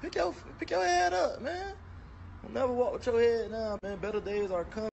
Pick your head up, man. Don't never walk with your head down, man. Better days are coming.